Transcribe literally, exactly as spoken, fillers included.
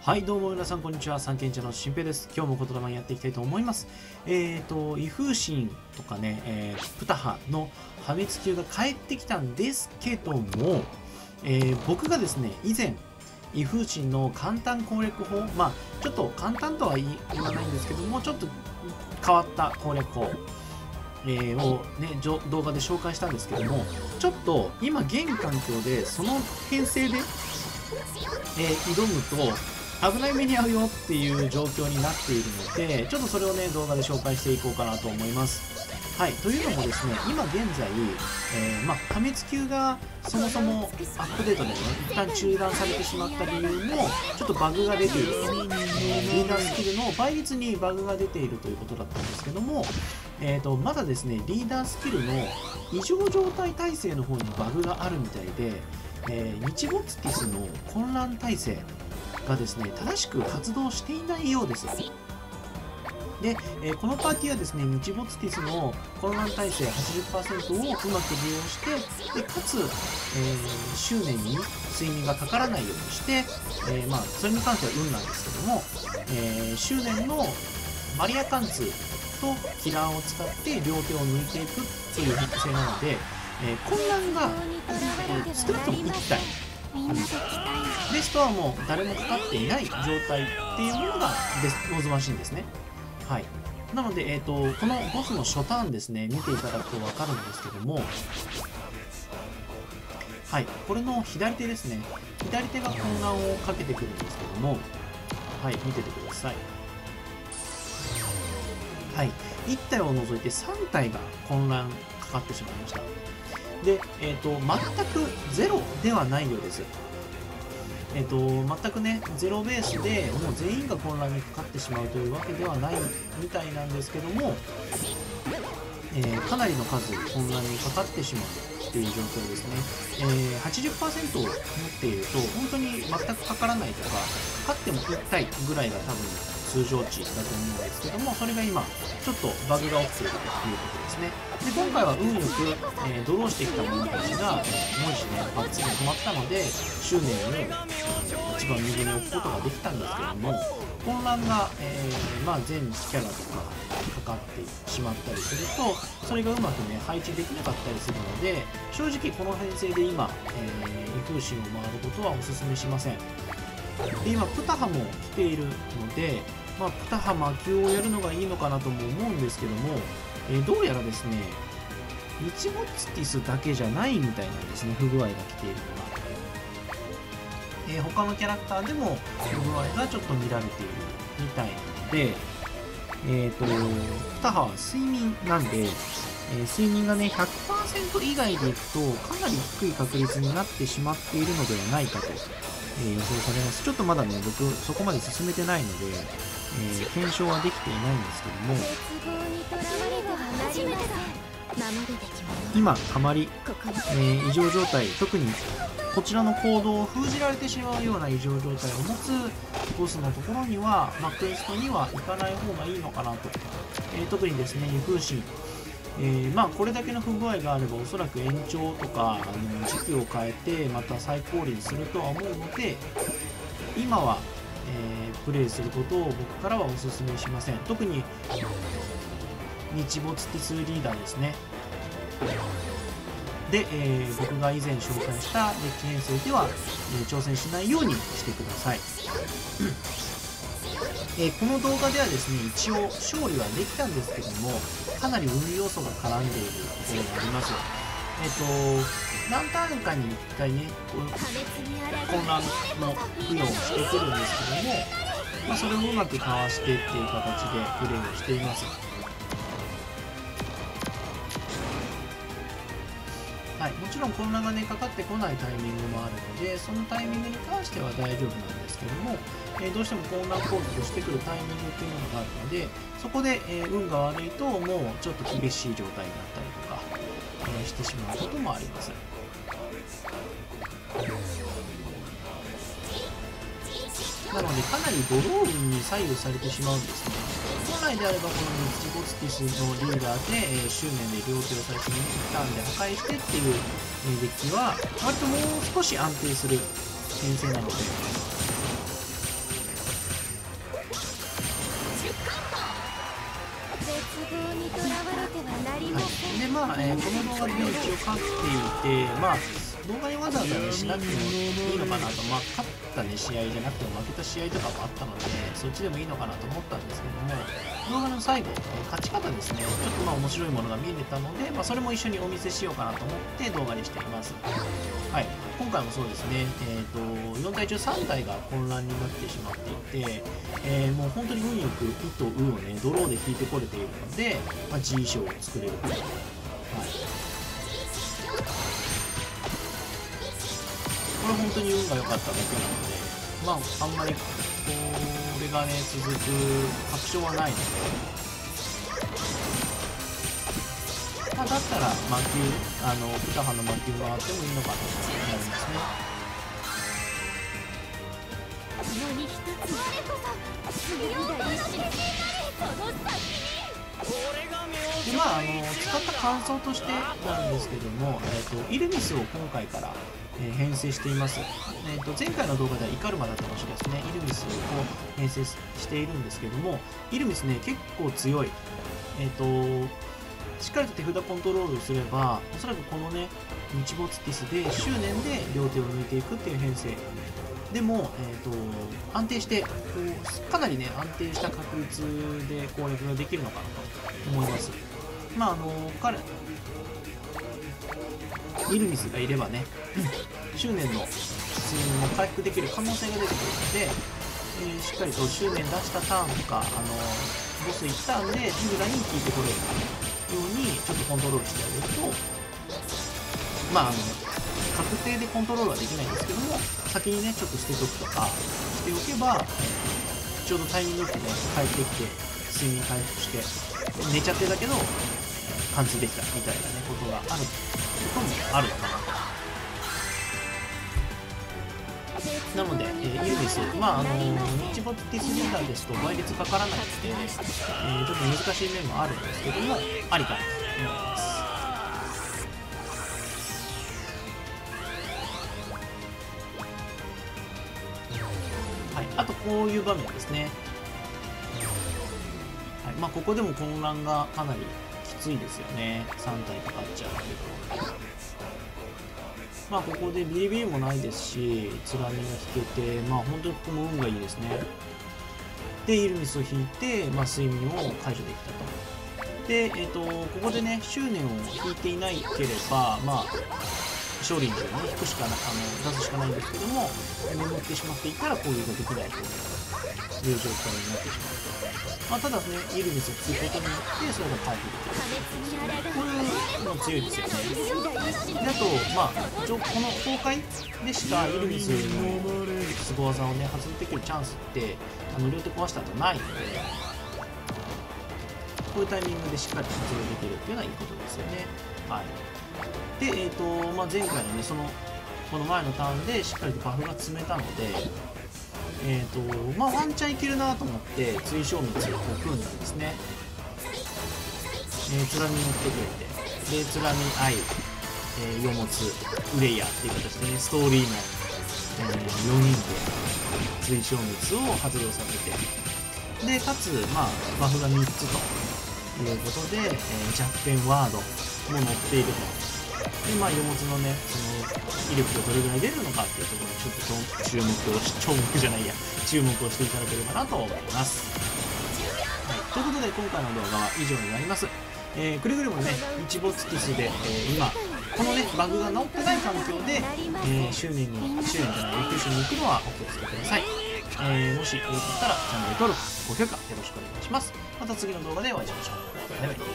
はい、どうも皆さんこんにちは。三賢者の新平です。今日も言霊やっていきたいと思います。えっ、ー、と、イフーシンとかね、えー、プタハの破滅級が帰ってきたんですけども、えー、僕がですね、以前、イフーシンの簡単攻略法、まあ、ちょっと簡単とは言わないんですけども、ちょっと変わった攻略法、えー、をね、動画で紹介したんですけども、ちょっと今現環境でその編成で、えー、挑むと、危ない目に遭うよっていう状況になっているので、ちょっとそれをね、動画で紹介していこうかなと思います。はい、というのもですね、今現在、えー、まあ、破滅級がそもそもアップデートでね、一旦中断されてしまった理由も、ちょっとバグが出ている、えー、リーダースキルの倍率にバグが出ているということだったんですけども、えーと、まだですね、リーダースキルの異常状態耐性の方にバグがあるみたいで、えー、日没ティスの混乱耐性がですね、正しく発動していないようです。で、えー、このパーティーはですね、日没ティスの混乱耐性 はちじゅっパーセント をうまく利用して、でかつ、えー、執念に睡眠がかからないようにして、えー、まあ、それに関しては運なんですけども、えー、執念のマリア貫通とキラーを使って両手を抜いていくという特性なので、えー、混乱が、えー、少なくともいち体ベストはもう誰もかかっていない状態っていうものが望ましいんですね。はい、なので、えーと、このボスの初ターンですね、見ていただくと分かるんですけども、はい、これの左手ですね、左手が混乱をかけてくるんですけども、はい、見ててください。はい、いち体を除いてさん体が混乱かかってしまいました。で、えーと、全くゼロではないようです。えーと、全くね、ゼロベースでもう全員が混乱にかかってしまうというわけではないみたいなんですけども、えー、かなりの数混乱にかかってしまうっていう状況ですね。えー、はちじゅっパーセント を持っていると本当に全くかからないとか、かかってもいち体ぐらいが多分通常値だと思うんですけども、それが今ちょっとバグが起きているということですね。で、今回は運よく、えー、ドローしてきた者たちが、えー、文字ね、バッツリ止まったので執念を、えー、一番右に置くことができたんですけども、混乱が、えーまあ、全キャラとかかかってしまったりすると、それがうまくね配置できなかったりするので、正直この編成で今、えー、イフーシンを回ることはおすすめしません。で、今プタハも来ているので、まあ、プタハ魔球をやるのがいいのかなとも思うんですけども、えー、どうやらですね、日没ティスだけじゃないみたいなんですね、不具合が来ているのが。えー、他のキャラクターでも不具合がちょっと見られているみたいなので、えーと、プタハは睡眠なんで、えー、睡眠がね ひゃくパーセント 以外でいくとかなり低い確率になってしまっているのではないかと、えー、予想されます。ちょっとまだね、僕そこまで進めてないので、えー、検証はできていないんですけども、今たまり、えー、異常状態、特にこちらの行動を封じられてしまうような異常状態を持つボスのところには、まあ、クエストには行かない方がいいのかなと、えー、特にですね、イフーシン、えー、まあこれだけの不具合があればおそらく延長とかあの時期を変えてまた再降臨するとは思うので、今は、えー、プレイすることを僕からはお勧めしません。特に日没ティスリーダーですね。で、えー、僕が以前紹介したデッキ編成では、えー、挑戦しないようにしてください。えー、この動画ではですね、一応勝利はできたんですけども、かなり運要素が絡んでいるところがあります。えっ、ー、と何ターンかにいっかいね、混乱の付与をしてくるんですけども、まあ、それをうまくかわしてっていう形でプレーをしています。はい、もちろん混乱がねかかってこないタイミングもあるので、そのタイミングに関しては大丈夫なんですけども、えー、どうしても混乱攻撃をしてくるタイミングっていうものがあるので、そこで、えー、運が悪いともうちょっと厳しい状態になったりとか、えー、してしまうこともあります。なのでかなりドロー運に左右されてしまうんですね。本来であればこの日没ティスのリーダーで、えー、執念で両手を最初に一ターンで破壊してっていう、えー、デッキは割ともう少し安定する編成なので、 い、でまあ、えー、この動画で、ね、一応勝っていて、まあ動画にわざわざねしなくてもいいのかなと、まあ勝ったね試合じゃなくても負けた試合とかもあったので、そっちでもいいのかなと思ったんですけども、動画の最後、えー、勝ち方ですね、ちょっとまあ面白いものが見れたので、まあ、それも一緒にお見せしようかなと思って動画にしています。はい、今回もそうですね、えー、とよんたい中さんたいが混乱になってしまっていて、えー、もう本当に運よく「い」と「う」をねドローで引いてこれているので、まあ、G 賞を作れるという。はい、これ本当に運が良かっただけなので、まああんまりこれがね続く確証はないので、まあ、だったら魔球あのプタハの魔球回ってもいいのかなと思いますね。でまあ、あの使った感想としてなんですけども、えー、とイルミスを今回から、えー、編成しています。えー、と前回の動画ではイカルマだった場所ですね、イルミスを編成しているんですけども、イルミスね結構強い。えっ、ー、としっかりと手札コントロールすれば、おそらくこのね日没ティスで執念で両手を抜いていくっていう編成でも、えー、と安定してこうかなりね安定した確率で攻略ができるのかなと思います。まああの彼イルミスがいればね、執念の睡眠も回復できる可能性が出てくるので、えー、しっかりと執念出したターンとか、あのボスいちターンで手札に効いてこれるようにちょっとコントロールしてあげると、まああの確定でコントロールはできないんですけども、先にねちょっと捨てとくとかしておけば、えー、ちょうどタイミングよくね帰ってきて睡眠回復して寝ちゃってたけど貫通できたみたいなねことがあることもあるのかなと。なので、えー、イルミス、まああの日没ティスリーダーですと倍率かからないので、えー、ちょっと難しい面もあるんですけども、ありかなと思います。はい、あとこういう場面ですね。はい、まあここでも混乱がかなりきついですよね。さんたいかかっちゃうけど。まあここでビリビリもないですし、つらみが引けて、まあ本当にここも運がいいですね。で、イルミスを引いて、まあ、睡眠を解除できたと。で、えっ、ー、と、ここでね、執念を引いていないければ、まあ、勝利にね、引くしかな、あの、出すしかないんですけども、眠ってしまっていたら攻撃ができないという状態になってしまうと。まあ、ただね、イルミスをつくことによって、それが回復できる。これも強いですよね。で、あと、まあ、この崩壊でしかイルミスのスゴ技をね、発動できるチャンスって、あの両手壊した後ないので、こういうタイミングでしっかりと発動できるっていうのはいいことですよね。はい。で、えっ、ー、と、まあ、前回のね、その、この前のターンでしっかりとバフが積めたので、えっ、ー、と、まあ、ワンチャンいけるなと思って、追消滅を組んだんですね。えー、つらみ乗ってくれて、で、つらみ、愛、えー、世物、ウレイヤーっていう形でね、ストーリーの、えー、よにんで追消滅を発動させて、で、かつ、まあ、バフがみっつということで、えー、弱点ワードも載っていると。で、まあ、世物のね、その、威力がどれぐらい出るのかっていうところにちょっと注目をし、注目じゃないや、注目をしていただければなと思います。はい、ということで、今回の動画は以上になります。えー、くれぐれもね、日没ティスで、えー、今、このね、バグが治ってない環境で、えー、執念に、執念じゃない、復習に行くのはお気をつけください。えー、もしよかったらチャンネル登録、高評価よろしくお願いします。また次の動画でお会いしましょう。バイバイ。